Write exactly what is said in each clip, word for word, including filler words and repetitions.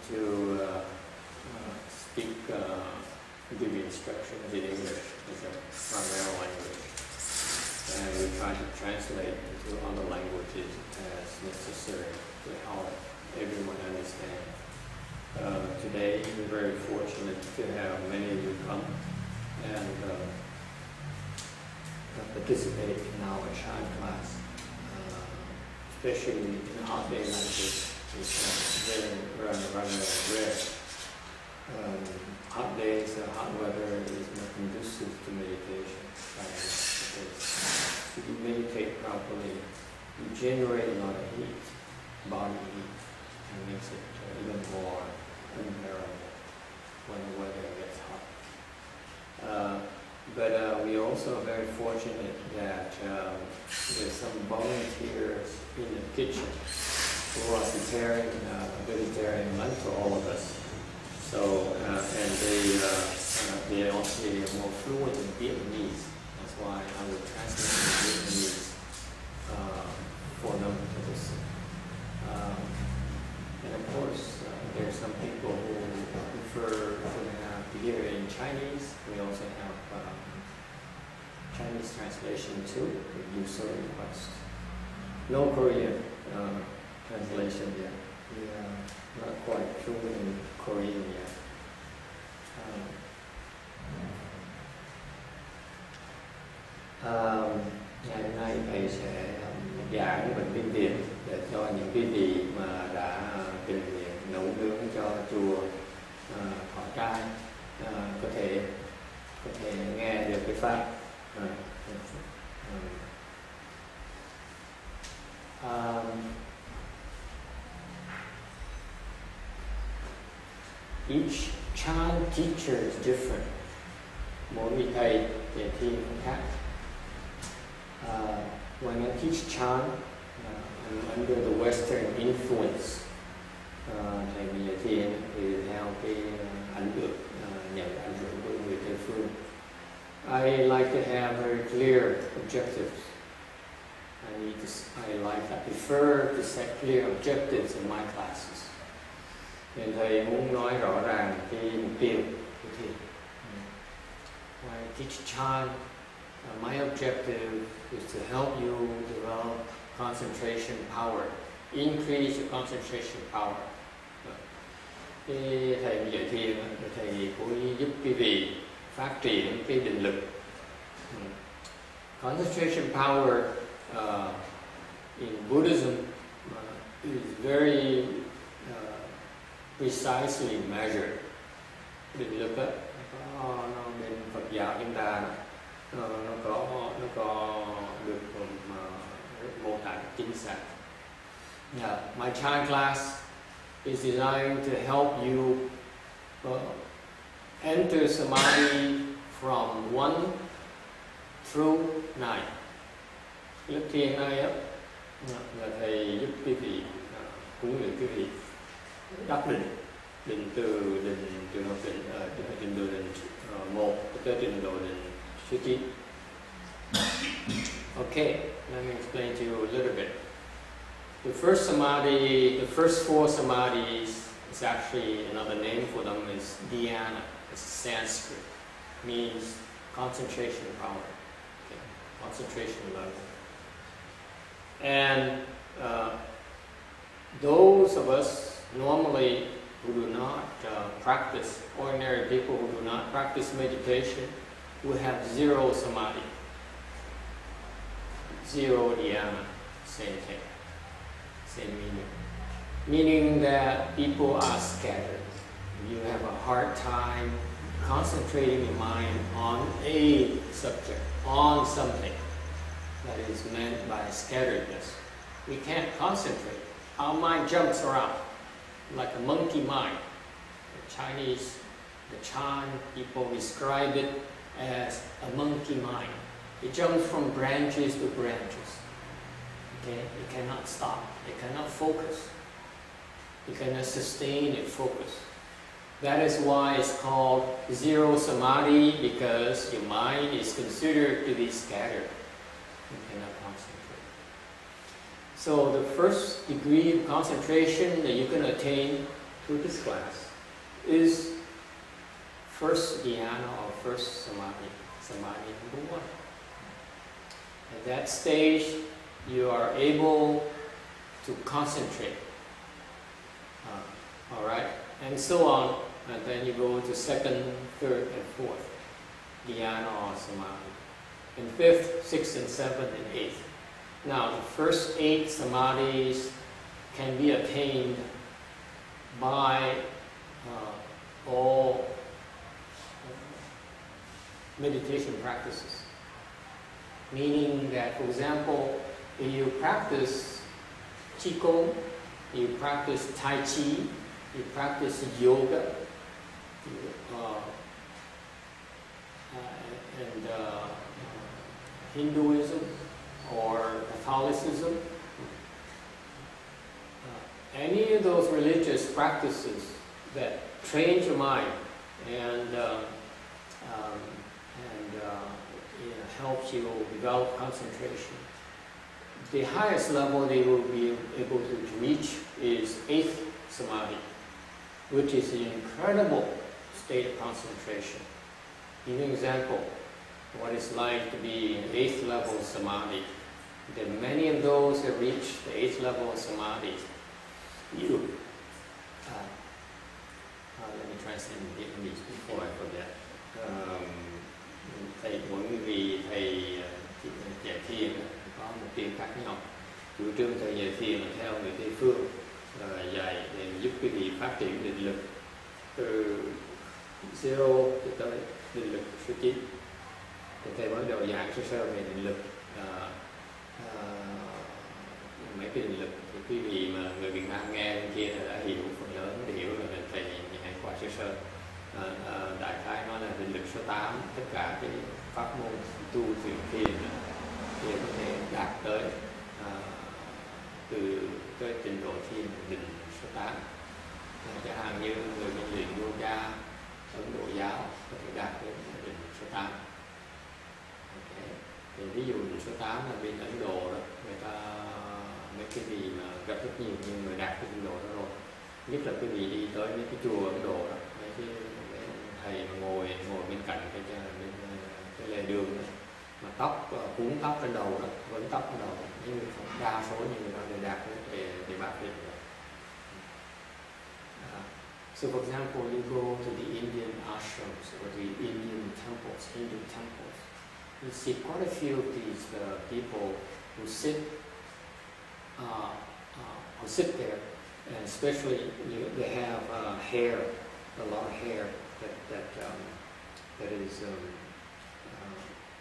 to uh, uh, speak, uh, give you instructions in English as a primary language. And we try to translate into other languages as necessary to help everyone understand. Uh, today, we're very fortunate to have many of you come and uh, participate in our Chan class, uh, especially in a hot day like this. It's uh, very rather, rather rare. Um, hot days, uh, hot weather is not conducive to meditation. Because if you meditate properly, you generate a lot of heat, body heat, and makes it uh, even more unbearable when the weather gets hot. Uh, but uh, we also are very fortunate that um, there's some volunteers in the kitchen who are preparing uh, vegetarian lunch for all of us. So, uh, and they, uh, uh, they, are, they are more fluent in Vietnamese. That's why I will translate in Vietnamese uh, for them to listen. Um, and of course, uh, there are some people who prefer to have to hear it in Chinese. We also have um, Chinese translation too, if you so request. No Korean uh, translation yet. We are not quite fluent in Korean yet. Um, um, ngày hôm nay thầy sẽ um, giảng bằng tiếng Việt để cho những cái vị mà đã tình nguyện nấu nướng cho chùa uh, Thọ Trai uh, có thể có thể nghe được cái pháp. Uh, um, Each Chan teacher is different. Mỗi vị thầy đề thi cũng khác. Uh, when I teach Chan, uh, I'm under the Western influence. Uh, thầy Nhật Thiện thì theo cái uh, ảnh hưởng, uh, nhận ảnh hưởng của người Tây phương. I like to have very clear objectives. I need to. I like. I prefer to set clear objectives in my classes. Nên thầy muốn nói rõ ràng cái mục tiêu của thầy. When I teach Chan, uh, my objective is to help you develop concentration power, increase your concentration power. Cái thầy dạy thiền, thầy cố giúp quý vị phát triển cái định lực. Concentration power uh, in Buddhism uh, is very precisely measured. Định lực á, nó có nó bên Phật giáo chúng ta nó, nó có nó có được uh, mô tả chính xác. Yeah, my Chan class is designed to help you uh, enter samadhi from one through nine. Lớp thiền này á là thầy giúp quý vị uh, huấn luyện quý vị đắc định, định từ định từ học định uh, trình độ định uh, một tới trình độ định số chín. Okay, let me explain to you a little bit. The first samadhi, the first four samadhis, is actually another name for them is dhyana. It's Sanskrit, means concentration power, okay, concentration level. And uh, those of us normally who do not uh, practice, ordinary people who do not practice meditation, will have zero samadhi, zero dhyana, same thing, same meaning. Meaning that people are scattered. You have a hard time concentrating your mind on a subject, on something that is meant by scatteredness. We can't concentrate. Our mind jumps around like a monkey mind. The Chinese, the Chan people describe it as a monkey mind. It jumps from branches to branches. Okay, it cannot stop. It cannot focus. It cannot sustain its focus. That is why it's called zero samadhi, because your mind is considered to be scattered. You cannot concentrate. So the first degree of concentration that you can attain to this class is first dhyana or first samadhi, samadhi number one. At that stage, you are able to concentrate. Uh, all right, and so on, and then you go to second, third, and fourth dhyana or samadhi, and fifth, sixth, and seventh, and eighth. Now, the first eight samadhis can be attained by uh, all meditation practices. Meaning that, for example, if you practice Qigong, you practice Tai Chi, you practice yoga, you, uh, uh, and uh, Hinduism or Catholicism, uh, any of those religious practices that train your mind and uh, um, and uh, you know, helps you develop concentration. The highest level they will be able to reach is eighth samadhi, which is an incredible state of concentration. Give an example what it's like to be in eighth level samadhi. There are many of those that reach the eighth level of samadhi. You, uh, uh, let me translate in Vietnamese before I forget. Um, thầy mỗi vị thầy dạy thiền có một tiếng khác nhau. Chủ trương thầy dạy thiền là theo người Tây phương, uh, dạy để giúp quý vị phát triển định lực từ zero cho tới định lực số chín. Thì thầy bắt đầu giảng sơ sơ về định lực, uh, uh, mấy cái định lực thì quý vị mà người Việt Nam nghe bên kia là đã hiểu, phần lớn đã hiểu rồi, thầy hãy qua sơ sơ. À, à, đại khái nói là định lực số tám, tất cả cái pháp môn tu thiền thiền thì có thể đạt tới à, từ tới trình độ thiền định số tám. À, chẳng hạn như người bên luyện yoga Ấn Độ giáo có thể đạt đến định số tám. Okay. Thì ví dụ định số tám là bên Ấn Độ đó, người ta mấy cái gì mà gặp rất nhiều nhiều người đạt cái trình độ đó rồi, nhất là quý vị đi tới mấy cái chùa Ấn Độ đó, mấy cái thầy mà ngồi ngồi bên cạnh cái bên cái lề đường này, mà tóc cuốn tóc trên đầu đó, vẫn tóc trên đầu, nhưng đa số những người đó đều đạt để để bạc định. Uh, so for example, you go to the Indian ashrams or the Indian temples, Hindu temples, you see quite a few of these uh, people who sit uh, uh, who sit there, and especially you, they have uh, hair, a lot of hair. That that um, that is um, uh,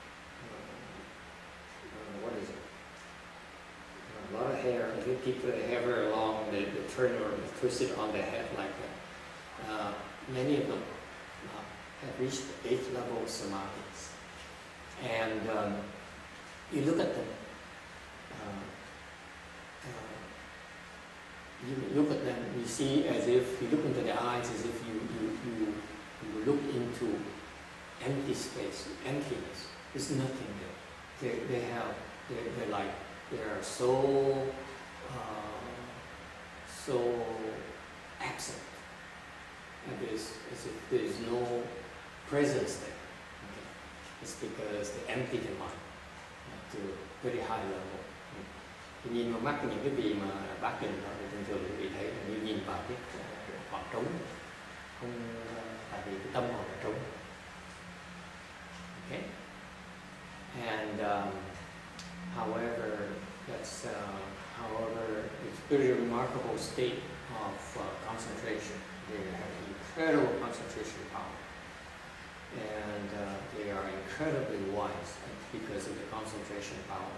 uh, what is it? A lot of hair. I think people that have hair long, they, they turn or twist it on their head like that. Uh, many of them uh, have reached the eighth level of samadhis, and um, you look at them. Uh, uh, you look at them. You see as if you look into their eyes, as if you you you. You look into empty space, emptiness. There's nothing there. They, they have, they're, they're like, they are so, uh, so absent. And there's, as if there's no presence there. Okay. It's because they empty their mind to a very high level. Thì nhìn vào mắt những cái vị mà bác trình đó thì thường thường quý vị thấy là như nhìn vào cái khoảng trống, không, tại vì cái tâm họ là trống. Okay? And um, however, that's uh, however it's a very remarkable state of uh, concentration. They have incredible concentration power, and uh, they are incredibly wise because of the concentration power.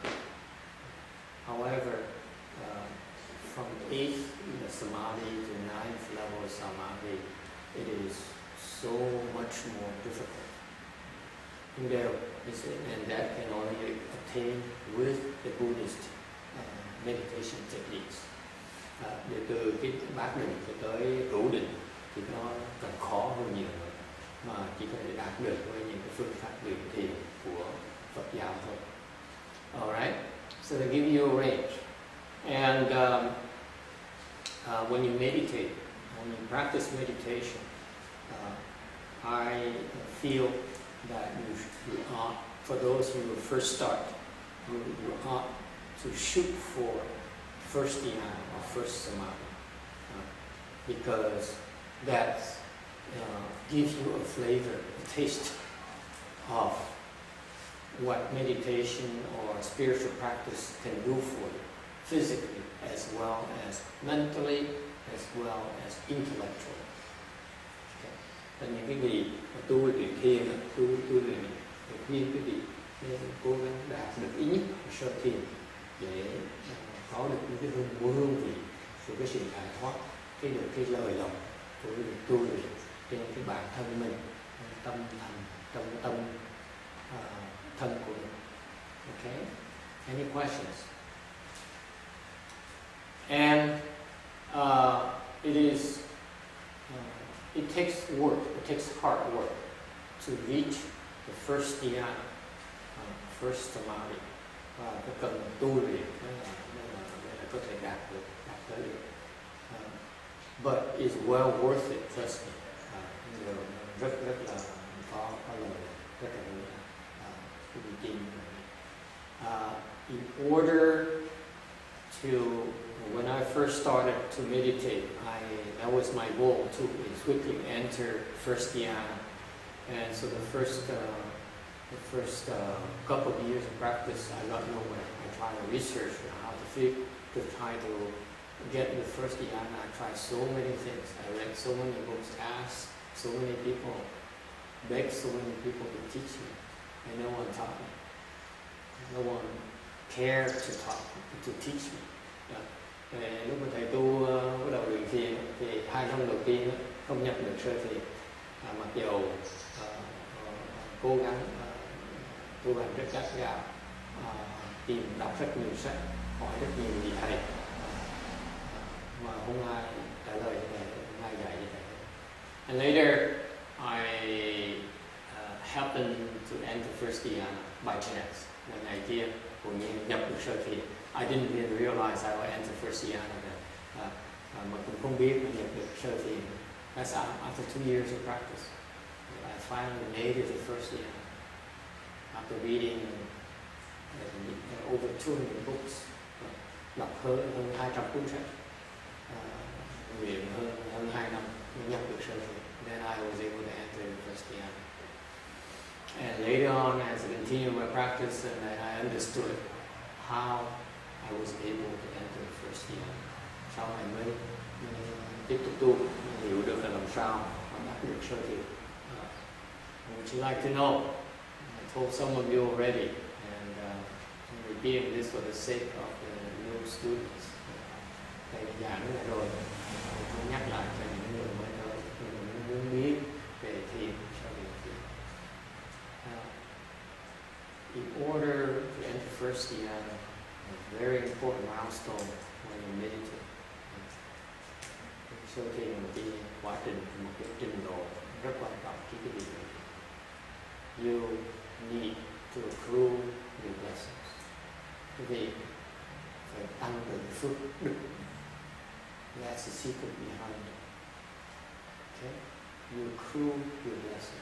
However, uh, from eighth the samadhi to ninth level of samadhi, it is so much more difficult. And, there is, and that can only be obtained with the Buddhist uh, meditation techniques. À, để từ cái bát định cho tới hữu định thì nó còn khó hơn nhiều nữa, mà chỉ có thể đạt được với những cái phương pháp luyện thiền của Phật giáo thôi. Alright, so they give you a range, and um, uh, when you meditate, when you practice meditation, uh, I feel that you, you ought, for those who first start, you, you ought to shoot for first dhyana or first samadhi, uh, because that uh, gives you a flavor, a taste of what meditation or spiritual practice can do for you, physically as well as mentally, as well as intellectually. Và những cái gì mà tu luyện thiền, tu tu luyện thiền cái gì nên cố gắng đạt được ít nhất sơ thiền để có được những cái hương hương vị của cái sự giải thoát, cái được cái lời lòng của cái việc tu luyện trên cái bản thân mình, tâm thành, trong tâm uh, thân của mình. Okay? Any questions? And uh, it is uh, it takes work, it takes hard work to reach the first dhyana, uh, first samadhi. Và cái cần tu luyện để là, là có thể đạt được, đạt tới được. Uh, but it's well worth it, trust me. Uh, rất rất là có có lời, rất là uh, kinh. Uh, in order to, when I first started to meditate, I that was my goal to quickly enter first dhyana, and so the first uh, the first uh, couple of years of practice, I got nowhere. I tried to research how to feel, to try to get the first dhyana. I tried so many things. I read so many books, asked so many people, begged so many people to teach me, and no one taught me. No one cared to talk, to teach me. Yeah. Lúc mà thầy tu uh, bắt đầu luyện thiền thì hai năm đầu tiên không nhập được sơ thiền, à, mặc dù uh, uh, cố gắng uh, tu hành rất gắt gao, uh, tìm đọc rất nhiều sách, hỏi rất nhiều vị thầy, uh, mà không ai trả lời như vậy, không ai dạy như vậy. And later I uh, happened to enter first dhyana by chance. An idea của những nhập được sơ thiền. I didn't even realize I would enter first dhyana then. Uh, uh, mà cũng không biết mình nhập được sơ thiền. That's after two years of practice. I finally made it to first dhyana. After reading uh, over two hundred books, uh, đọc hơn hơn hai trăm cuốn sách, uh, luyện hơn hơn hai năm mới nhập được sơ thiền. Then I was able to enter the first dhyana. And later on, as I continued my practice, and I understood how I was able to enter the first dhyana. Sau này mới, mới tiếp tục tu, mới hiểu được là làm sao mà đạt được sơ thiền. Uh, would you like to know? I told some of you already, and uh, I'm repeating this for the sake of the new students. Thầy giảng này rồi, tôi nhắc lại cho những người mới tới, những người muốn biết về thiền. In order to enter first dhyana, a very important milestone when you meditate. Sơ thiền là một cái quá trình, một cái trình độ rất quan trọng khi cái việc này. You need to accrue your blessings. Quý vị phải tăng được phước đức. That's the secret behind it. Okay? You accrue your blessings.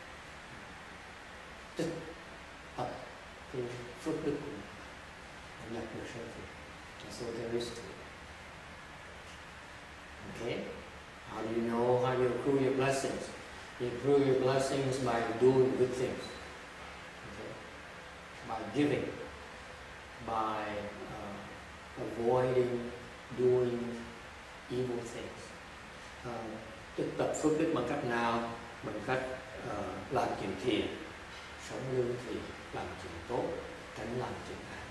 Tích tập cái phước đức của mình, nhập được sơ thiền. So there is to it. Okay? How do you know how you accrue your blessings? You accrue your blessings by doing good things. Okay? By giving. By uh, avoiding doing evil things. Uh, tích tập phước đức bằng cách nào? Bằng cách uh, làm chuyện thiện, sống lương thiện, làm chuyện tốt, tránh làm chuyện ác.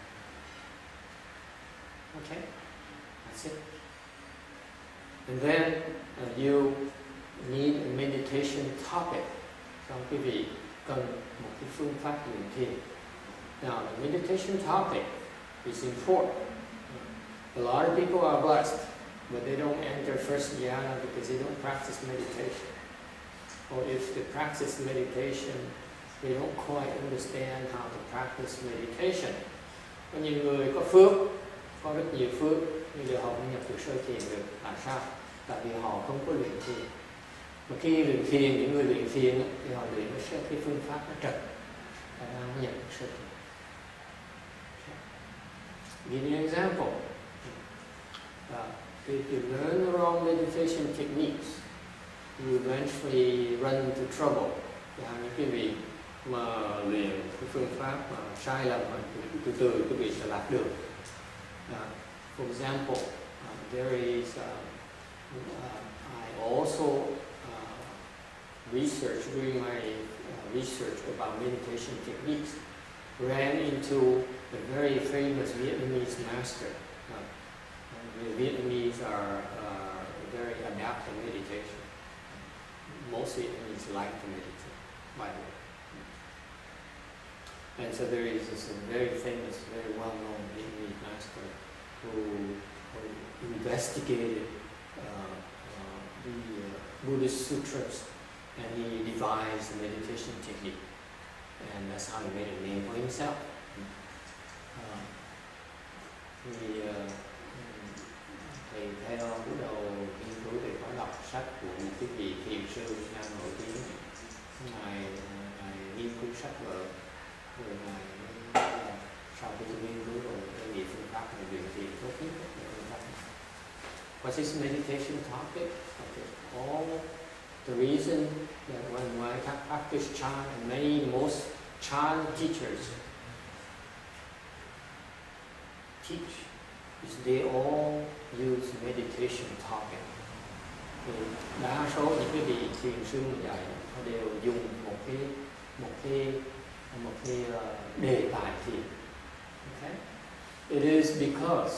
Okay, that's it. And then uh, you need a meditation topic. Trong quý vị cần một cái phương pháp luyện thiền. Now, the meditation topic is important. A lot of people are blessed, but they don't enter first dhyana because they don't practice meditation. Or if they practice meditation, they don't quite understand how to practice meditation. Có nhiều người có phước, có rất nhiều phước, nhưng đều học nhập được sơ thiền được. Tại sao? tại vì họ không có luyện thiền. Mà khi luyện thiền, những người luyện thiền thì họ luyện cái, cái phương pháp nó trật, và nó nhận được sơ thiền. Give you an example. Uh, if you learn the wrong meditation techniques, you eventually run into trouble. Và những cái vị mà luyện cái phương pháp mà sai lầm, từ từ cái vị sẽ lạc đường. Uh, for example, uh, there is uh, uh, I also uh, research during my uh, research about meditation techniques ran into a very famous Vietnamese master. Uh, the Vietnamese are uh, very adept at meditation. Most Vietnamese like to meditate, by the way. And so there is this very famous, very well-known Vietnamese master who, who investigated uh, uh, the uh, Buddhist sutras, and he devised a meditation technique. And that's how he made a name for himself. Uh, thì uh, thầy theo bắt đầu nghiên cứu thì có đọc sách của một cái vị thiền sư Nam nổi tiếng. Ngài, ngài nghiên cứu sách vở, rồi ngài uh, sau khi nghiên cứu rồi cái vị phương pháp này luyện thiền tốt nhất là phương pháp này. What's his meditation topic? Okay. All the reason that when I practice Chan, and many most Chan teachers teach, is they all use meditation topic. Thì đa số những cái vị thiền sư dạy họ đều dùng một cái một cái một cái uh, đề tài thiền. Okay? It is because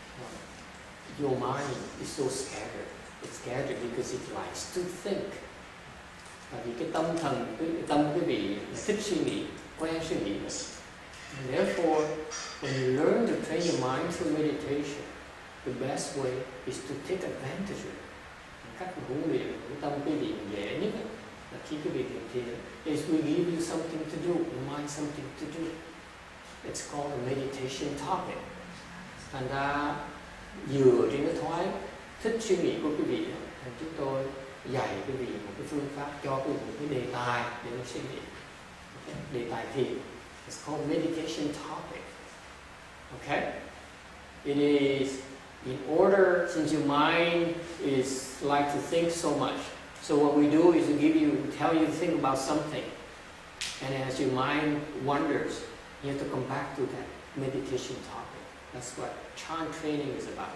uh, your mind is so scattered. It's scattered because it likes to think. Bởi vì cái tâm thần, cái tâm cái vị thích suy nghĩ, quen suy nghĩ. And therefore, when you learn to train your mind through meditation, the best way is to take advantage of it. Cách huấn luyện của tâm quý vị dễ nhất là khi quý vị thiền thiền is we give you something to do, your mind something to do. It's called a meditation topic. Thành ra dựa trên cái thói thích suy nghĩ của quý vị, thì chúng tôi dạy quý vị một cái phương pháp, cho quý vị một cái đề tài để mà suy nghĩ. Okay? Đề tài thiền. It's called meditation topic. Okay? It is in order, since your mind is like to think so much. So what we do is we give you, tell you to think about something. And as your mind wanders, you have to come back to that meditation topic. That's what Chan training is about.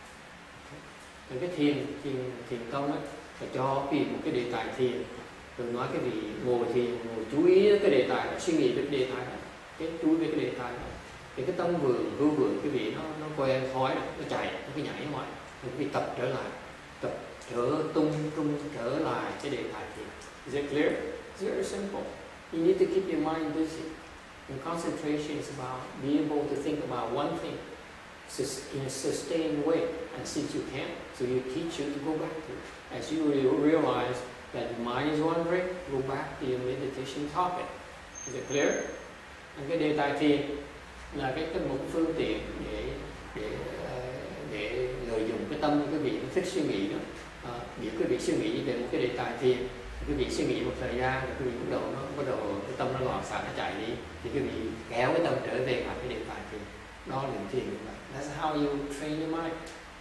Okay? Cái thiền, thiền, thiền tông ấy, phải cho quý vị một cái đề tài thiền. Rồi nói cái vị ngồi thiền, ngồi chú ý cái đề tài đó, suy nghĩ về cái đề tài đó, cái chú ý về cái đề tài đó. Thì cái tâm vườn, hư vườn cái vị nó nó quen thói, nó chạy, nó cứ nhảy ngoài. Thì quý vị tập trở lại, tập trở tung tung trở lại cái đề tài thiền. Is it clear? It's very simple. You need to keep your mind busy. And concentration is about being able to think about one thing in a sustained way. And since you can't, so you teach you to go back to it. As you realize that your mind is wandering, go back to your meditation topic. Is it clear? And cái đề tài thiền là cái, cái một phương tiện để để để lợi dụng cái tâm cái vị thích suy nghĩ đó. À, nếu cái vị suy nghĩ về một cái đề tài thiền, cái vị suy nghĩ một thời gian, rồi cái vị bắt đầu nó bắt đầu cái tâm nó loạn xạ, nó chạy đi, thì cái vị kéo cái tâm trở về lại cái đề tài thiền. Đó là luyện thiền. That's how you train your mind.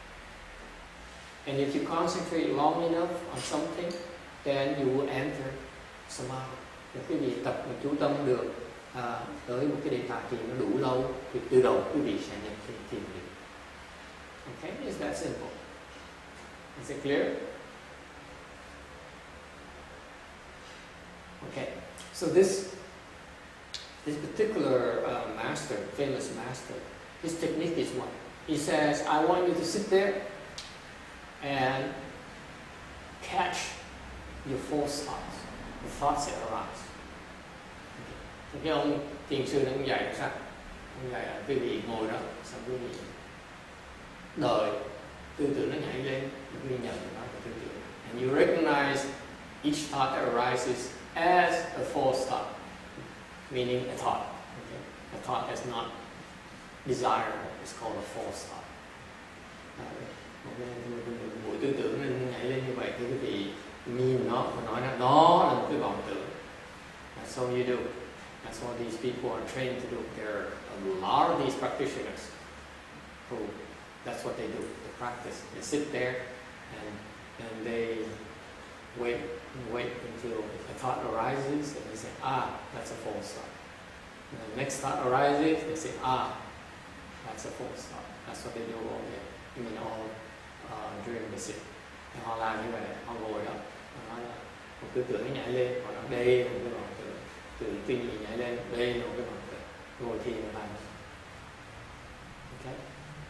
And if you concentrate long enough on something, then you will enter samadhi. Nếu quý vị tập và chú tâm được à, tới một cái đề tài thiền nó đủ lâu, thì từ đầu quý vị sẽ nhập thiền thiền được. Okay, it's that simple. Is it clear? Okay, so this this particular uh, master, famous master, his technique is what? He says, I want you to sit there and catch your false thoughts, the thoughts that arise. Okay. Cái ông thiền sư nó cũng dạy là sao? Ông dạy là quý vị ngồi đó, xong quý vị đợi tư tưởng nó nhảy lên, quý vị nhận nó là tư tưởng. And you recognize each thought that arises as a false thought, meaning a thought. Okay? A thought that's not desirable is called a false thought. Uh, một cái buổi tư tưởng nên nhảy lên như vậy thì quý vị nhìn nó và nói là đó là một cái vọng tưởng. That's all you do. That's what these people are trained to do. There are a lot of these practitioners who, that's what they do, they practice. They sit there and, and they wait and wait until a thought arises and they say, ah, that's a false thought. And the next thought arises, they say, ah, that's a false thought. That's what they do all day. I mean, all uh, during the sit. Thì họ làm như vậy, họ ngồi đó, họ nói là một tư tưởng nó nhảy lên, họ nói đây là một cái vọng tưởng, tự tin gì nhảy lên, đây là một cái vọng tưởng, ngồi thiền là làm. Okay?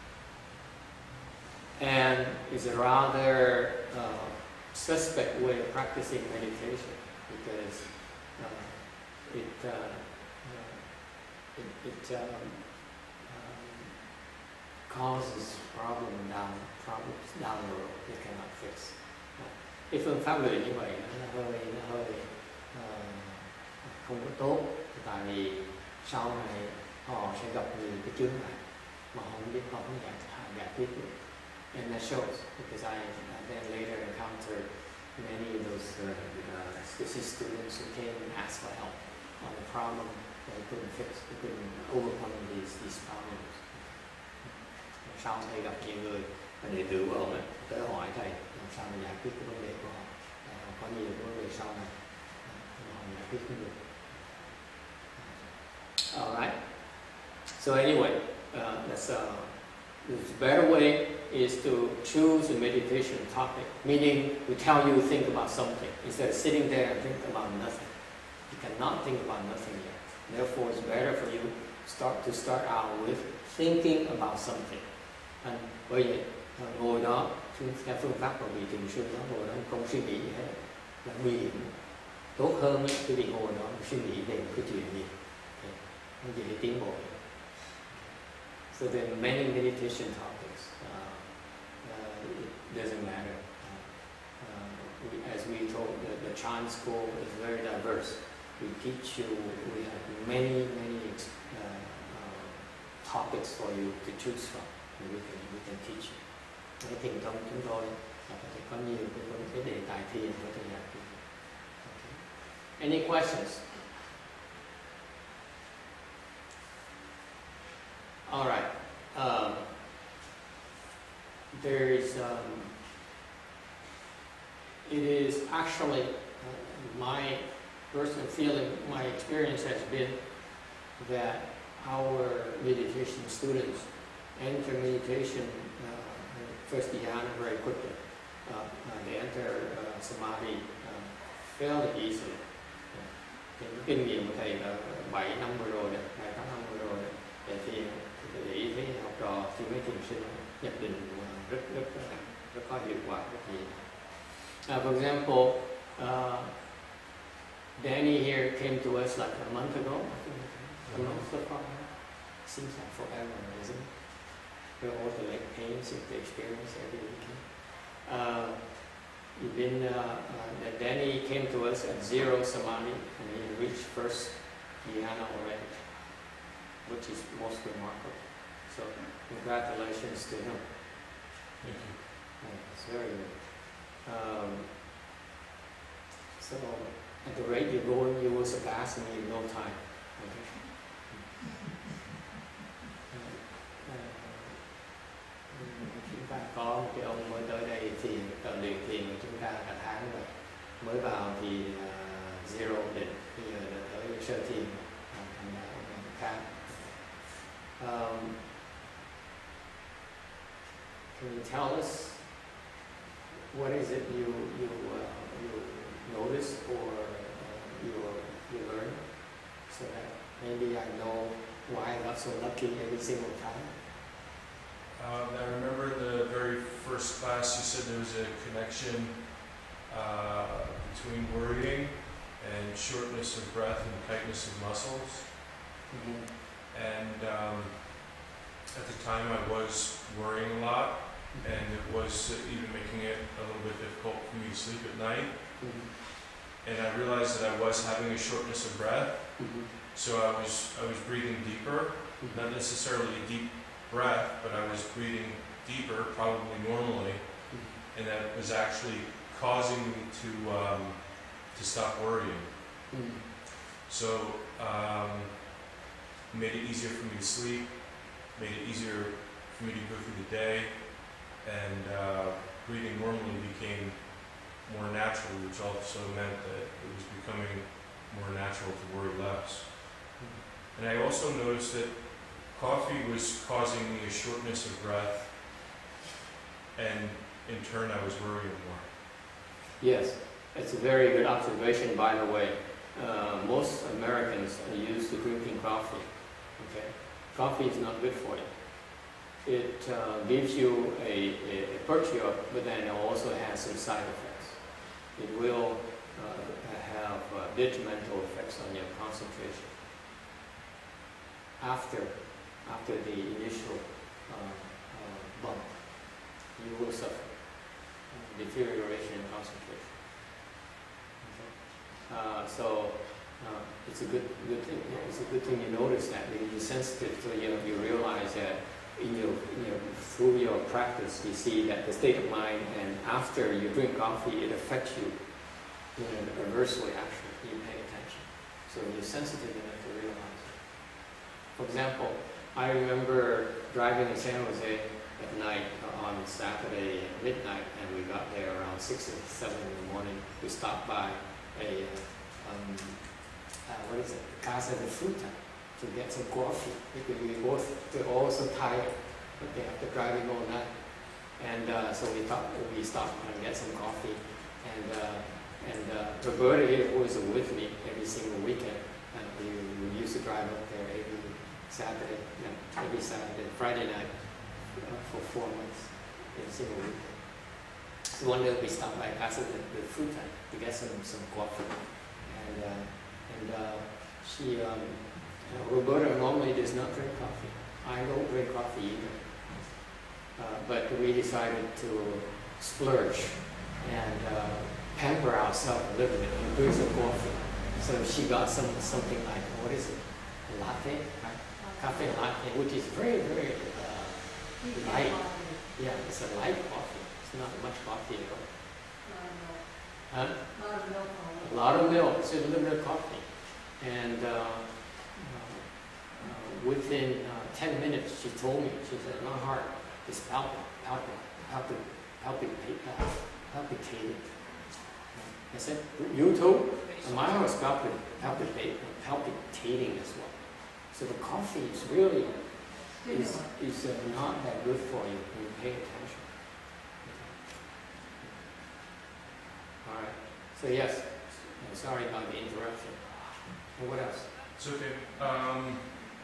And it's a rather uh, suspect way of practicing meditation because uh, it, uh, uh, it, it um, um, causes problem down, problems down the road they cannot fix. Cái phương pháp luyện như vậy nó hơi nó hơi uh, không có tốt, tại vì sau này họ sẽ gặp nhiều cái chướng ngại mà họ không biết họ không giải giải quyết được. And that shows because I uh, then later encountered many of those uh, uh, students who came and asked for help on a problem they couldn't fix, they couldn't overcome these these problems. Sau thầy gặp nhiều người và đệ tử của ông ấy tới hỏi thầy làm sao mà giải quyết cái vấn đề của họ. Họ có nhiều cái vấn đề sau này họ giải quyết không được. Alright. So anyway, uh, that's a the better way is to choose a meditation topic, meaning we tell you to think about something instead of sitting there and think about nothing. You cannot think about nothing yet. Therefore, it's better for you start to start out with thinking about something. And bởi vậy ngồi đó theo phương pháp của vị thiền sư đó, ngồi đó không suy nghĩ gì hết là nguy hiểm. Tốt hơn khi vị ngồi đó suy nghĩ về một cái chuyện gì nó dễ tiến bộ. So there are many meditation topics. Uh, uh, it doesn't matter. Uh, uh, we, as we told, the, the Chan school is very diverse. We teach you, we have many, many uh, uh, topics for you to choose from. And we can, we can teach you. Cái thiền tông chúng tôi là có thể có nhiều cái, cái đề tài thiền có thể giải quyết. Okay. Any questions? All right. Um, there is. Um, it is actually uh, my personal feeling. My experience has been that our meditation students enter meditation uh, first dhyana very quickly. Uh, uh, they enter uh, samadhi uh, fairly easily. Thì kinh nghiệm của thầy là bảy năm vừa rồi đấy, bảy tám năm vừa rồi đấy, để thiền. Để ý thấy học trò khi mấy thiền sinh nhập định rất rất rất, rất có hiệu quả rất nhiều. Uh, for example, uh, Danny here came to us like a month ago. A month so far. Seems like forever, isn't it? With all the leg pains that they experience every weekend. Uh, you've been, uh, uh, Danny came to us at zero samadhi and he reached first dhyana already, which is most remarkable. So, congratulations to him. Thank you. Yeah, it's very good. Um, so, at the rate you're going, you will surpass me in no time. Okay. Chúng ta có một cái ông mới tới đây thì tập luyện thiền của chúng ta cả tháng rồi. Mới vào thì uh, zero định, bây giờ đã tới sơ thiền, thành ra ông khác. Um, can you tell us what is it you you uh, you notice or uh, you you learn, so that maybe I know why I got so lucky every single time? Um, I remember the very first class you said there was a connection uh, between worrying and shortness of breath and tightness of muscles. Mm-hmm. And um, at the time I was worrying a lot, mm-hmm. and it was even making it a little bit difficult for me to sleep at night. Mm-hmm. And I realized that I was having a shortness of breath, mm-hmm. so I was I was breathing deeper, mm-hmm. not necessarily a deep breath, but I was breathing deeper, probably normally, and that it was actually causing me to um, to stop worrying. Mm. So um, it made it easier for me to sleep, made it easier for me to go through the day, and uh, breathing normally became more natural, which also meant that it was becoming more natural to worry less. And I also noticed that coffee was causing me a shortness of breath, and in turn I was worrying more. Yes, it's a very good observation, by the way. Uh, most Americans are used to drinking coffee. Okay, coffee is not good for you. It uh, gives you a, a, a virtue, but then it also has some side effects. It will uh, have uh, detrimental effects on your concentration. After, after the initial uh, uh, bump, you will suffer deterioration in concentration. Okay. Uh, so uh, it's a good, good thing. It's a good thing you notice that because you're sensitive to you. You realize that in your, in your through your practice, you see that the state of mind, and after you drink coffee, it affects you in an adversely. Actually, you pay attention. So you're sensitive enough to realize it. For example, I remember driving in San Jose at night on Saturday at midnight, and we got there around six or seven in the morning. We stopped by a um, uh, what is it, Casa de Fruta, to get some coffee because we both were all so tired, but they after driving all night. And uh, so we thought we stopped and get some coffee. And uh, and uh, Roberta here was with me every single weekend. And we, we used to drive up there every Saturday, yeah, every Saturday, Friday night uh, for four months, every single weekend. So one day we stopped by Casa de, de Fruta to get some, some coffee. And uh, and uh, she, um, uh, Roberta normally does not drink coffee. I don't drink coffee either. Uh, but we decided to splurge and uh, pamper ourselves a little bit and drink some coffee. So she got some something like, what is it? A latte? Right? Cafe latte, which is very, very uh, light. Yeah, it's a light coffee. It's not much coffee at all. Huh? A lot of milk, so a little bit of coffee. And uh, uh, uh, within uh, ten minutes, she told me, she said, my heart is palpitating, palpitating, palpitating, palpitating. I said, you too? And my heart is palpitating, palpitating, palpitating as well. So the coffee is really is, is uh, not that good for you when you pay attention. All right. So yes, I'm sorry about the interruption. And what else? It's okay. Um,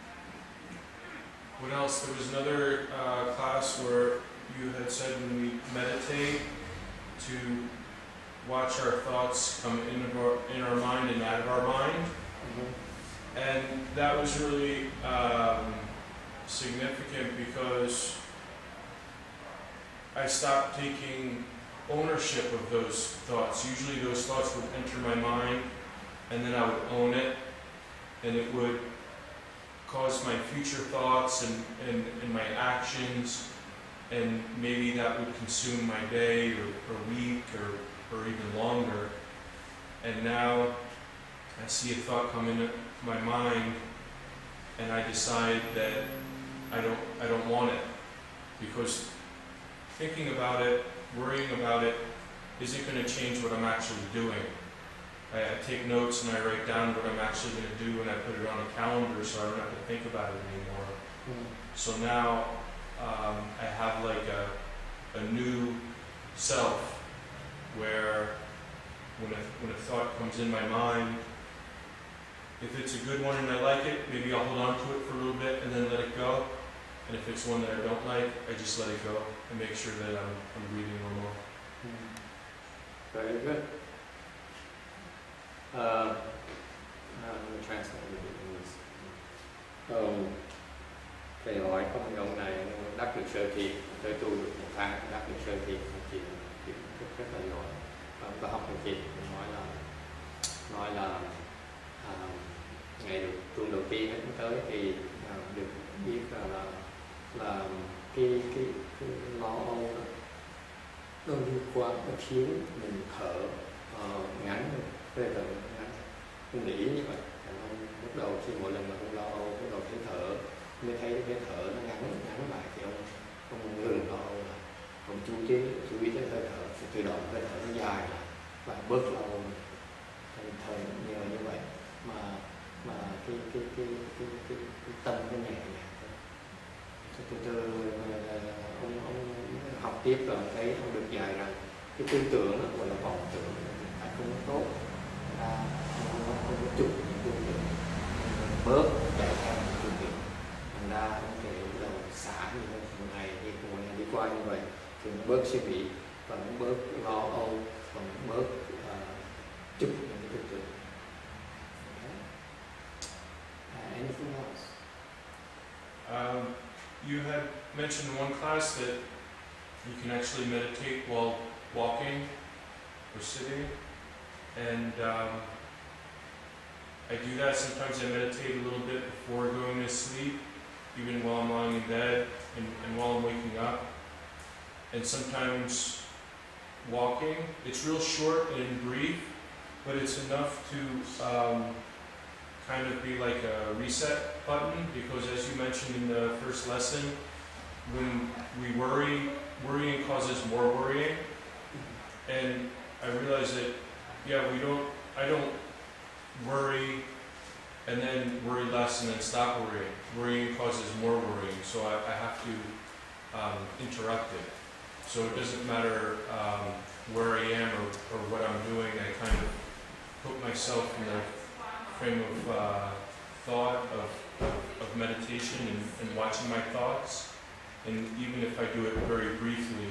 what else? There was another uh, class where you had said when we meditate to watch our thoughts come in our, in our mind and out of our mind. Mm-hmm. And that was really um, significant because I stopped taking ownership of those thoughts. Usually those thoughts would enter my mind and then I would own it, and it would cause my future thoughts and, and, and my actions, and maybe that would consume my day or, or week or, or even longer. And now I see a thought come into my mind and I decide that I don't, I don't want it, because thinking about it, worrying about it, isn't going to change what I'm actually doing. I, I take notes and I write down what I'm actually going to do, and I put it on a calendar so I don't have to think about it anymore. Mm-hmm. So now um, I have like a, a new self where when a, when a thought comes in my mind, if it's a good one and I like it, maybe I'll hold on to it for a little bit and then let it go. And if it's one that I don't like, I just let it go and make sure that I'm, I'm breathing normal. Mm-hmm. Very good. Uh, uh, let me translate it in English. Um, thầy hỏi có một ông này đắc lực sơ thiền, tới tu được một tháng, đắc lực sơ thiền, thiền thiền rất, rất là giỏi. Ông có học một thiền, nói là nói là à, ngày được tu đầu tiên tới thì à, được biết là là, là cái cái, cái lo âu đó nó liên quan, nó khiến mình thở uh, ngắn, hơi thở ngắn. Mình để ý như vậy. Bắt đầu khi mỗi lần mà ông lo âu, bắt đầu thấy thở, mới thấy cái thở nó ngắn ngắn lại thì ông ông ngừng lo âu lại, ông chú ý chú ý tới hơi thở, thì tự động hơi thở nó dài lại và bớt lo âu. Thời thời nhờ như vậy mà mà cái cái cái cái cái, cái tâm nó nhẹ nhàng. Từ từ ông ông học tiếp rồi thấy ông được dạy rằng cái tư tưởng đó gọi là vọng tưởng phải không có tốt, à, không có chụp những tư tưởng, bớt chạy theo những tư tưởng, thành ra ông thể đầu xả như thế, một ngày đi một ngày đi qua như vậy thì nó bớt suy nghĩ và nó bớt lo âu và nó bớt uh, chụp những cái tư tưởng. Okay. Uh, anything else? Um, you had mentioned in one class that you can actually meditate while walking or sitting, and um, I do that. Sometimes I meditate a little bit before going to sleep, even while I'm lying in bed and, and while I'm waking up. And sometimes walking, it's real short and brief, but it's enough to um, kind of be like a reset button, because as you mentioned in the first lesson, when we worry, worrying causes more worrying. And I realize that, yeah, we don't, I don't worry and then worry less and then stop worrying. Worrying causes more worrying, so I, I have to um, interrupt it. So it doesn't matter um, where I am or, or what I'm doing, I kind of put myself in the frame of uh, thought, of, of meditation and, and watching my thoughts. And even if I do it very briefly,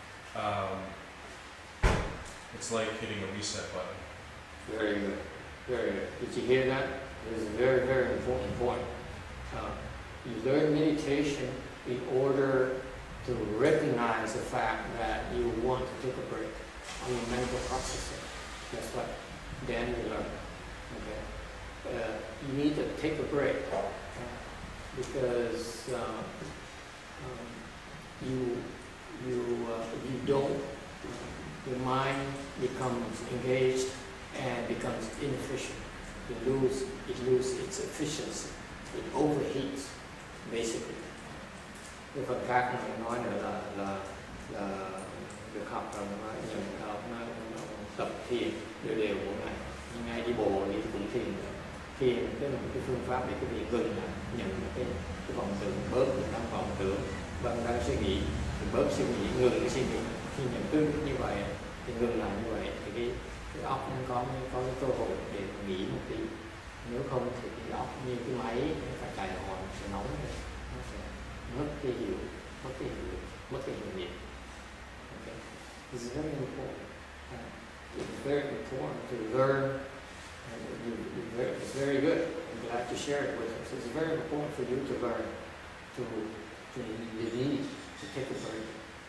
um, it's like hitting a reset button. Very good. Very good. Did you hear that? This is a very, very important point. Uh, you learn meditation in order to recognize the fact that you want to take a break on your mental processing. That's what then you learn. Okay. Uh, you need to take a break uh, because uh, um, you you uh, you don't. Your mind becomes engaged and becomes inefficient. It lose it loses its efficiency. It overheats, basically. Cái phần khác mà nói nữa là là là được học là nó nhận học nó, nó tập thiền đều đều mỗi ngày. Nhưng ngày đi bộ thì cũng thiền. Thiền cái là một cái phương pháp để cái việc ngừng lại, nhận cái cái vọng tưởng, bớt những đang vọng tưởng, bạn đang suy nghĩ, thì bớt suy nghĩ, ngừng cái suy nghĩ. Khi nhận thức như vậy thì ngừng lại như vậy thì cái, cái óc nó có có cái cơ hội để nghĩ một tí. Nếu không thì cái óc như cái máy nó phải chạy hồi sẽ nóng rồi, nó sẽ mất cái hiệu, mất cái hiệu, mất cái hiệu nghiệm. Okay. This is very important. Uh, it's very important to learn. And you, you very, it's very good. I'm glad to share it with us. It's very important for you to learn to to release, to take a break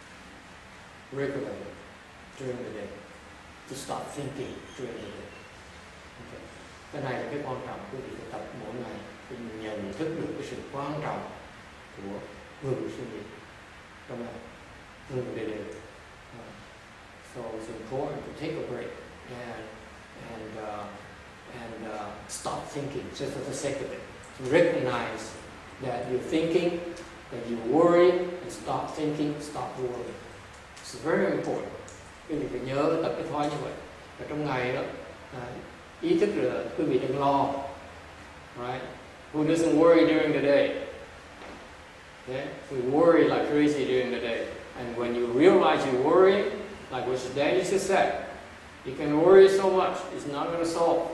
regularly during the day, to stop thinking during the day. Okay. Cái này là cái quan trọng, quý vị phải tập mỗi ngày để nhận thức được cái sự quan trọng của ngừng suy nghĩ trong này, ngừng đề đề. Uh, so it's important to take a break and and uh, and uh, stop thinking just for the sake of it. To recognize that you're thinking, that you're worrying, and stop thinking, stop worrying. It's very important. Quý vị phải nhớ tập cái thói như vậy. Và trong ngày đó, uh, ý thức là quý vị đừng lo. Right? Who doesn't worry during the day? Okay? We worry like crazy during the day. And when you realize you're worrying, like what Danny just said, you can worry so much, it's not going to solve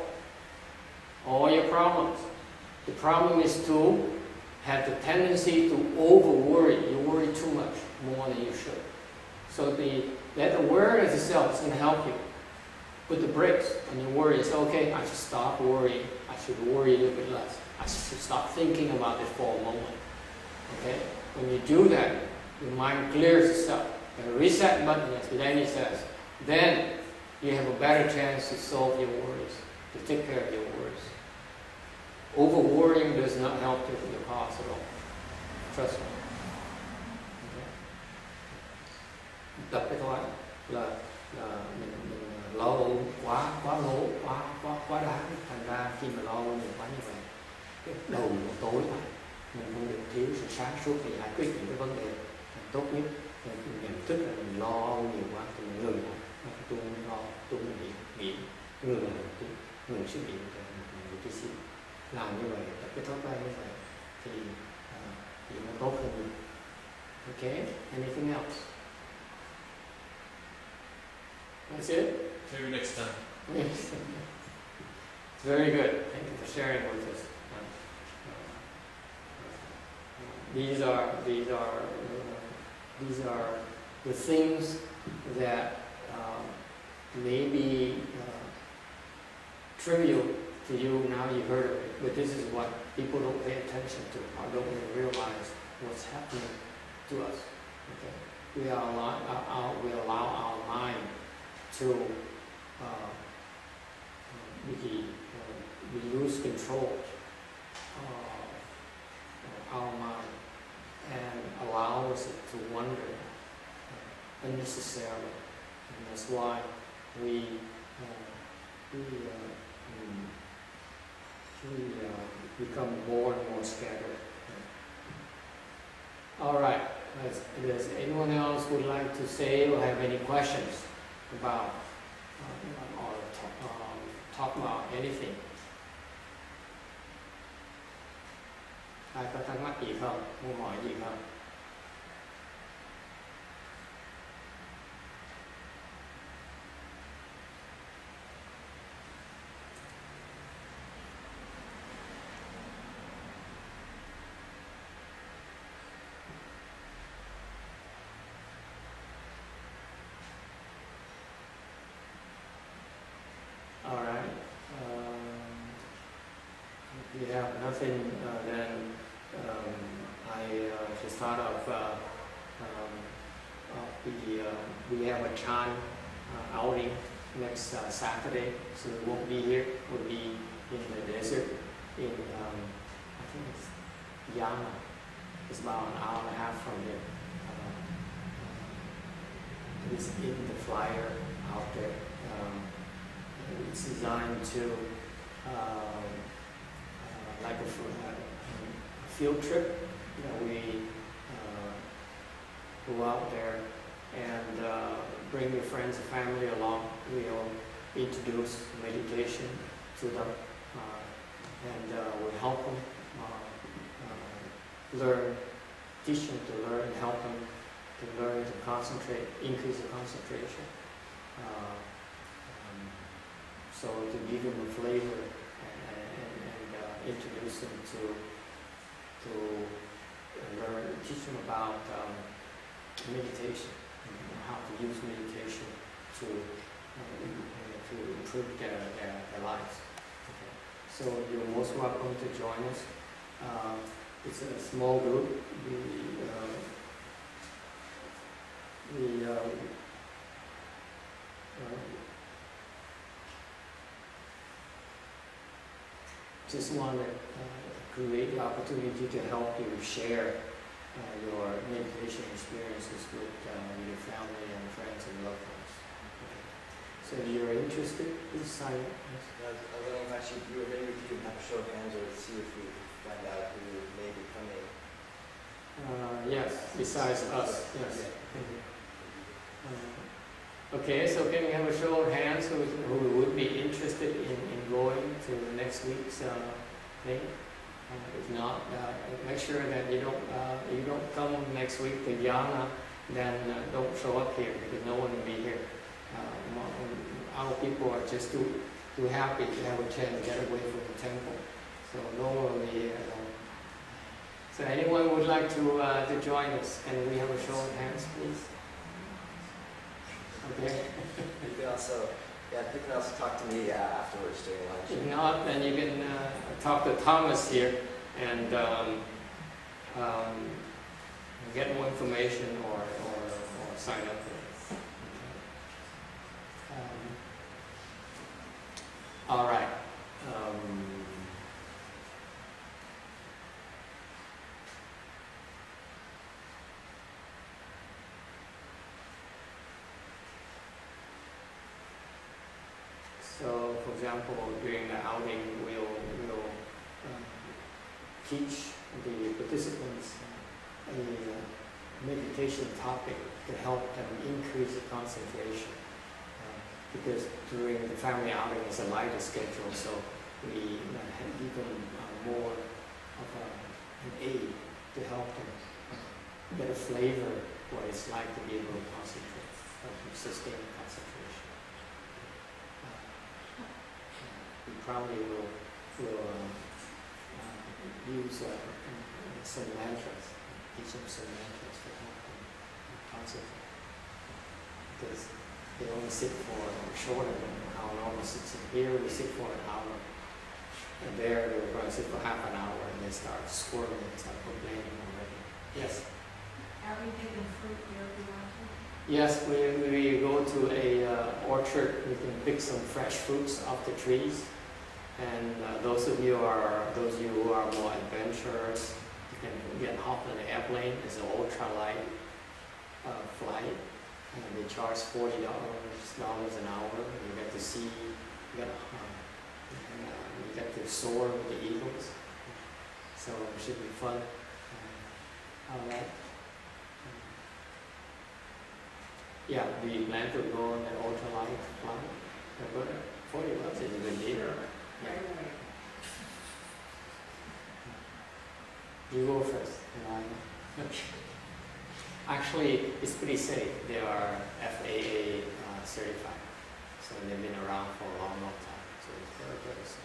all your problems. The problem is to have the tendency to over-worry. You worry too much, more than you should. So the, that awareness itself is going to help you. Put the brakes on your worry. It's okay, I should stop worrying. I should worry a little bit less. I should stop thinking about it for a moment. Okay? When you do that, your mind clears itself. The reset button, as Lenny says, then you have a better chance to solve your worries, to take care of your worries. Over-worrying does not help your cause at all. Trust me. tập cái thói là, là mình, mình lo âu quá quá lố quá quá quá đáng, thành ra khi mà lo âu nhiều quá như vậy cái đầu nó tối lại, mình không được thiếu sự sáng suốt để giải quyết những cái vấn đề. Tốt nhất là mình nhận thức là mình lo âu nhiều quá thì mình ngừng lại, tôi lo tôi nghĩ nghĩ ngừng lại một tí, ngừng suy nghĩ một tí xíu, làm như vậy tập cái thói quen như vậy thì uh, thì nó tốt hơn nhiều. Okay, anything else? That's it? Maybe next time. Yes. Very good. Thank you for sharing with us. Uh, uh, these are these are uh, these are the things that uh, may be uh, trivial to you now. You heard of it, but this is what people don't pay attention to or don't even realize what's happening to us. Okay, we are allow, uh, we allow our mind to uh, we, uh, we lose control uh, of our mind and allow us to wander uh, unnecessarily, and that's why we uh, we, uh, um, we uh, become more and more scattered. All right. Does, does anyone else would like to say or have any questions about uh, or talk, um, talk about anything? Ai có thắc mắc gì không? Muốn hỏi gì không? All right. Um, if you have nothing, uh, then um, I uh, just thought of uh, um, uh, the, uh, we have a Chan uh, outing next uh, Saturday, so we won't be here. We'll be in the desert in, um, I think it's Yana. It's about an hour and a half from here. Uh, it's in the flyer out there. Um, It's designed to, uh, uh, like a, a field trip. You know, we uh, go out there and uh, bring your friends and family along. We'll introduce meditation to them, uh, and uh, we help them uh, uh, learn, teach them to learn, and help them to learn to concentrate, increase the concentration. Uh, So to give them a flavor and, and, and uh, introduce them to to learn, teach them about um, meditation, and how to use meditation to uh, to improve their, their, their lives. Okay. So you're most welcome to join us. Uh, it's a small group. The uh, the uh, uh, just want to uh, create the opportunity to help you share uh, your meditation experiences with uh, your family and friends and loved ones. Okay. So if you're interested, please sign up. Yes. I was wondering if actually you were maybe you can have a show of hands or see if we find out who may be coming. Uh, yes, besides us, yes. Yeah. Mm-hmm. uh, Okay, so can we have a show of hands who, who would be interested in, in going to next week's uh, thing? Uh, if not, uh, make sure that you don't uh, you don't come next week to Yana, then uh, don't show up here because no one will be here. Uh, our people are just too too happy to have a chance to get away from the temple, so no one will be here. So anyone would like to uh, to join us? Can we have a show of hands, please? Okay. You can also, yeah, you can also talk to me uh, afterwards during lunch. If not, then you can uh, talk to Thomas here and um, um, get more information or, or, or sign up there. Okay. Um, all right. Um, So, for example, during the outing, we'll, we'll um, teach the participants a uh, meditation topic to help them increase the concentration. Uh, because during the family outing, it's a lighter schedule, so we uh, have even uh, more of a, an aid to help them uh, get a flavor what it's like to be able to concentrate, uh, to sustain concentration. Uh, we probably will, will uh, uh, use uh, some mantras, teach them some mantras to help them concentrate. Because they only sit for shorter than our normal sits. Here we sit for an hour. And there they were going to sit for half an hour and they start squirming and start complaining already. Yes? Are we picking fruit here if we want to? Yes, we, we go to a uh, orchard. We can pick some fresh fruits off the trees. And uh, those of you are those of you who are more adventurous, you can get hop on an airplane. It's an ultralight uh, flight, and they charge forty dollars an hour. You get to see, you get, uh, and, uh, you get to soar with the eagles. So it should be fun. Uh, all right. Yeah, we plan to go on an ultralight flight. But forty bucks is a good deal. Right away. You go first. And I... Actually, it's pretty safe. They are F A A uh, certified, so they've been around for a long, long time. So it's very, very safe.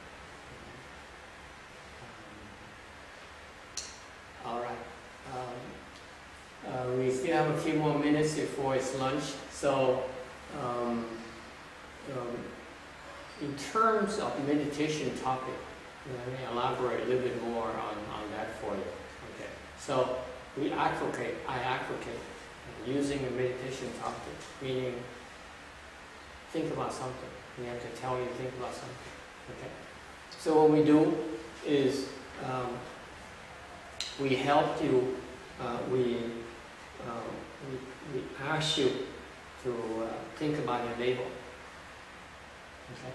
Um, all right. Um, uh, we still have a few more minutes before it's lunch. So, um, um, in terms of meditation topic, let me elaborate a little bit more on, on that for you. Okay. So we advocate, I advocate using a meditation topic, meaning think about something. We have to tell you think about something. Okay. So what we do is um, we help you. Uh, we, uh, we we ask you to uh, think about your navel. Okay.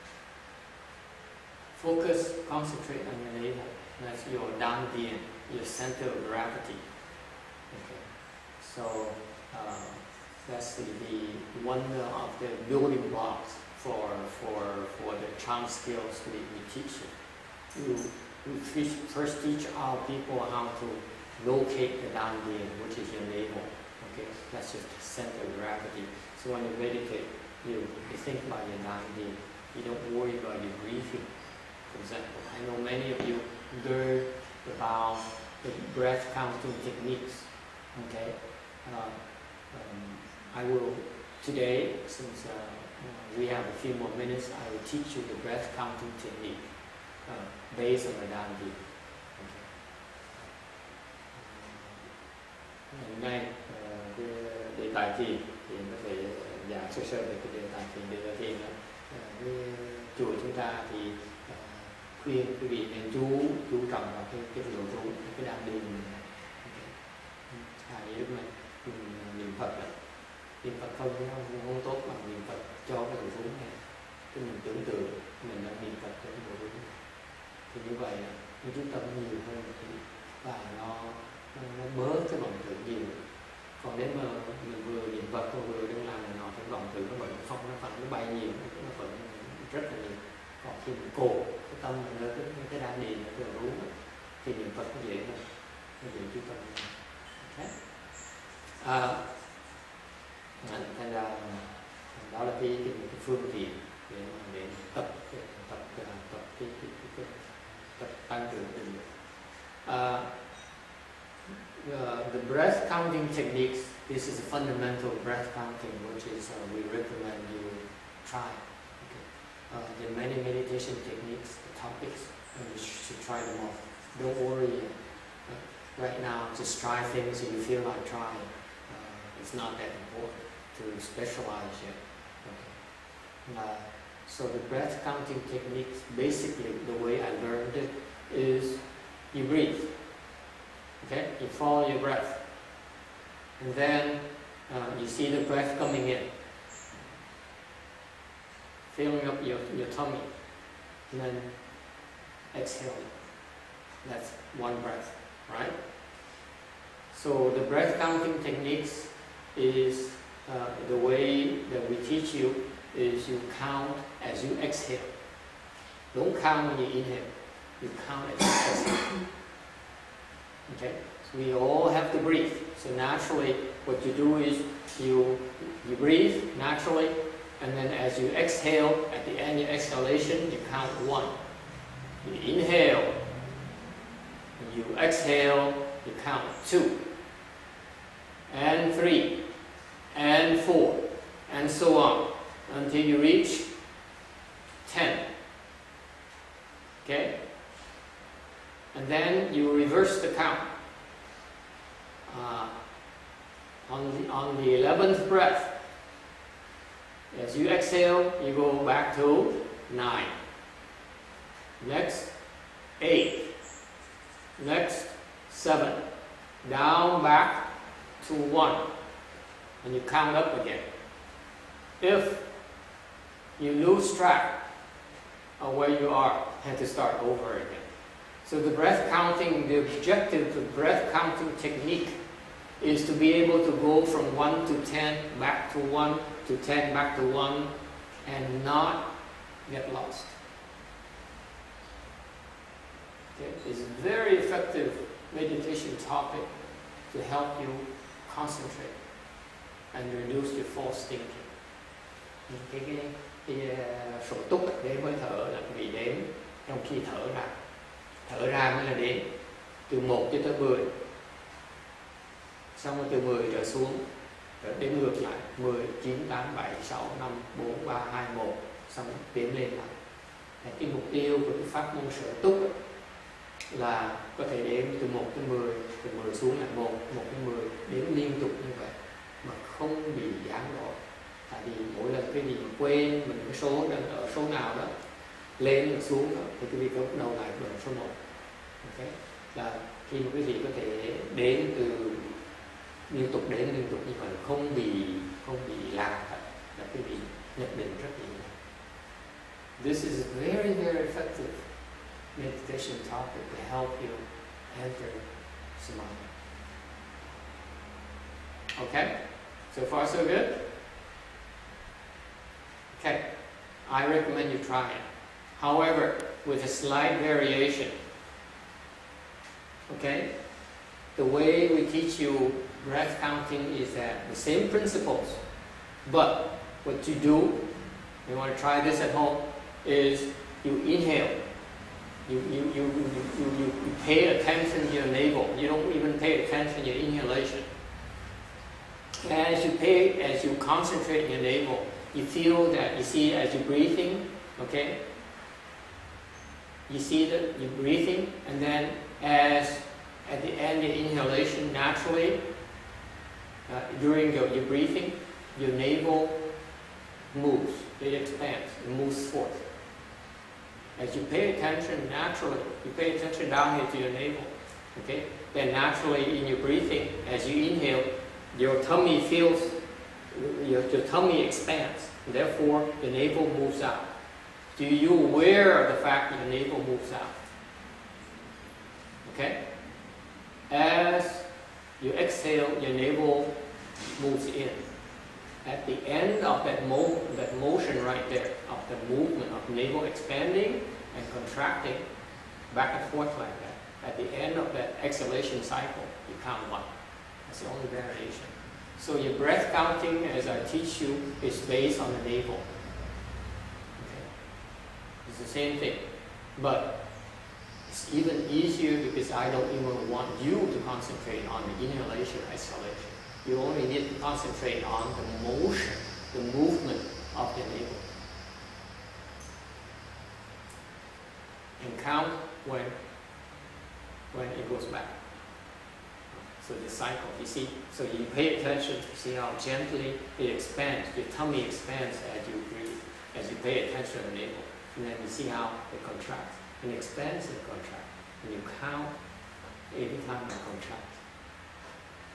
Focus, concentrate on your navel. That's your Dan Dien, your center of gravity. Okay. So uh, that's the, the one of the building blocks for for for the charm skills we, we teach you. you we teach, first teach our people how to locate the Dan Dien, which is your navel. Okay, that's your center of gravity. So when you meditate, you, you think about your Dan Dien. You don't worry about your breathing. For example, I know many of you learn about the breath counting techniques. Okay, uh, um, I will today, since uh, uh, we have a few more minutes, I will teach you the breath counting technique uh, based on the Dan Dien. Okay. Hôm nay uh, cái đề tài thiền thì có thể giảng sơ sơ về cái đề tài thiền. Đề tài thiền đó, uh, cái chùa chúng ta thì khuyên quý vị nên chú chú trọng vào cái cái điều rú, cái đan điền mình. Hay lúc này niệm Phật là niệm Phật không không, không tốt bằng niệm Phật cho cái điều rú này. Cái mình tưởng tượng mình đang niệm Phật cho cái điều rú này. Thì như vậy nó chú tâm nhiều hơn một tí và nó, nó nó bớt cái vọng tưởng nhiều. Còn nếu mà mình vừa niệm Phật mà vừa đang làm này nọ thì vọng tưởng nó vẫn không, nó vẫn nó bay nhiều, nó vẫn rất là nhiều. Còn khi mình cổ cái tâm mình lên cái, cái đan điền nó vừa rú thì niệm Phật nó dễ hơn, nó dễ chú tâm hơn. Okay. À, thành ra đó là cái, cái, cái phương tiện để, để tập tập tập tập cái, cái, cái, tập tăng cường định. Uh, the, the breath counting techniques. This is a fundamental breath counting, which is uh, we recommend you try. Uh, there are many meditation techniques, topics, and you should try them all. Don't worry. Uh, right now, just try things if you feel like trying. Uh, it's not that important to specialize yet. Okay. Uh, so the breath counting techniques, basically the way I learned it is you breathe. Okay, you follow your breath, and then uh, you see the breath coming in. filling up your, your tummy, and then exhale. That's one breath, right? So the breath counting techniques is uh, the way that we teach you is you count as you exhale. Don't count when you inhale. You count as you exhale. Okay? So we all have to breathe. So naturally, what you do is you you breathe naturally, and then as you exhale, at the end of your exhalation, you count one. You inhale, you exhale, you count two, and three, and four, and so on, until you reach ten. Okay? And then you reverse the count. Uh, on, the, on the eleventh breath, as you exhale, you go back to nine. Next, eight. Next, seven. Down back to one. And you count up again. If you lose track of where you are, you have to start over again. So the breath counting, the objective of the breath counting technique is to be able to go from one to ten, back to one, to ten, back to one, and not get lost. Okay? It's a very effective meditation topic to help you concentrate and reduce your false thinking. Cái, cái, cái uh, sổ túc để mới thở là vì đếm trong khi thở ra. Thở ra mới là đếm từ một cho tới mười. Xong rồi từ mười trở xuống, rồi đếm ngược lại mười, chín, tám, bảy, sáu, năm, bốn, ba, hai, một, xong đếm lên lại. Cái mục tiêu của cái pháp môn sở túc ấy, là có thể đếm từ một tới mười, từ mười xuống là một, một tới mười, đếm liên tục như vậy mà không bị gián đoạn. Tại vì mỗi lần cái gì quên mình cái số đang ở số nào đó lên được xuống đó, thì cái việc đó bắt đầu lại từ số một. Okay? Là khi mà cái gì có thể đếm từ liên tục đến liên tục như vậy không bị không bị lạc là cái vị nhận định rất là nhiều. This is a very very effective meditation topic to help you enter samadhi. Okay, so far so good. Okay, I recommend you try it. However, with a slight variation. Okay, the way we teach you breath counting is that the same principles, but what you do, you want to try this at home, is you inhale, you, you, you, you, you, you pay attention to your navel, you don't even pay attention to your inhalation. As you pay, as you concentrate on your navel, you feel that, you see as you're breathing, okay, you see that you're breathing, and then as at the end of your inhalation, naturally, Uh, during your, your breathing, your navel moves, it expands, it moves forth. As you pay attention naturally, you pay attention down here to your navel, okay? Then naturally in your breathing, as you inhale, your tummy feels, your, your tummy expands, and therefore the navel moves out. Do you aware of the fact that the navel moves out? Okay? As you exhale, your navel moves in. At the end of that, mo that motion right there, of the movement of navel expanding and contracting, back and forth like that, at the end of that exhalation cycle, you count one. That's the only variation. So your breath counting, as I teach you, is based on the navel. Okay? It's the same thing. But it's even easier because I don't even want you to concentrate on the inhalation, exhalation. You only need to concentrate on the motion, the movement of the navel. And count when, when it goes back. So the cycle, you see, so you pay attention to see how gently it expands, your tummy expands as you breathe, as you pay attention to the navel. And then you see how it contracts. And expands and contracts. And you count every time it contracts.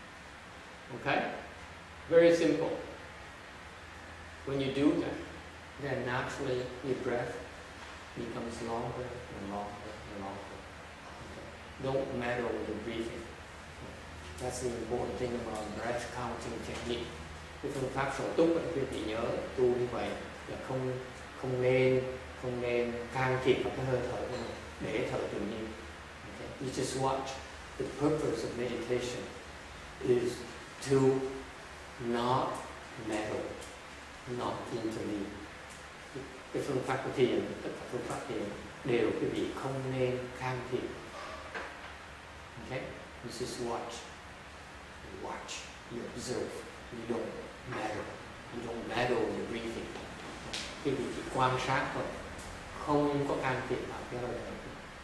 Okay? Very simple. When you do that, then naturally your breath becomes longer and longer and longer. Okay. Don't meddle with the breathing. That's the important thing about breath counting technique. Cái phương pháp sổ túc ấy, quý vị nhớ tu như vậy là không không nên không nên can thiệp vào cái hơi thở của mình để thở tự nhiên. Okay. You just watch. The purpose of meditation is to not meddle, not intervene. Cái phương pháp của thiền, tất cả phương pháp thiền đều quý vị không nên can thiệp. Okay? You just watch. You watch. You observe. You don't meddle. You don't meddle with the breathing. Quý vị chỉ quan sát thôi, không có can thiệp vào cái hơi thở.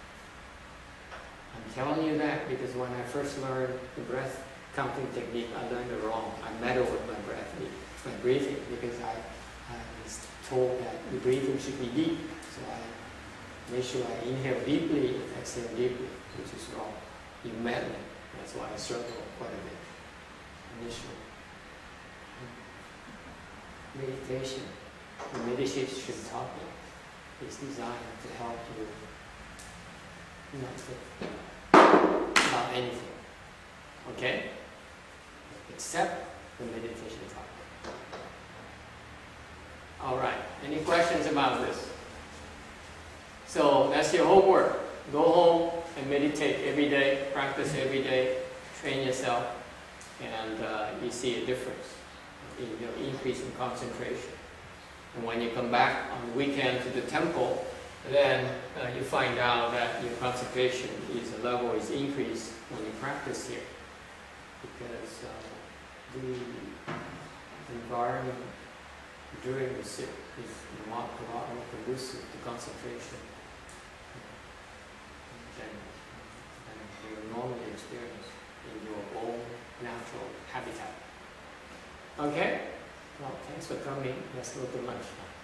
I'm telling you that because when I first learned the breath counting technique, I learned it wrong. I meddled with my breath, my breathing, because I, I was told that the breathing should be deep. So I made sure I inhale deeply and exhale deeply, which is wrong. You meddle. That's why I struggled quite a bit initially. Meditation, the meditation topic is designed to help you not think about anything, okay? Except the meditation topic. All right, any questions about this? So that's your homework. Go home and meditate every day, practice every day, train yourself, and uh, you see a difference in your increase in concentration. And when you come back on the weekend to the temple, then uh, you find out that your concentration is a level is increased when you practice here, because uh, the environment during the sit is a lot, a lot more conducive to concentration than, than you normally experience in your own natural habitat. Okay? Well, thanks for coming. Let's go to lunch now.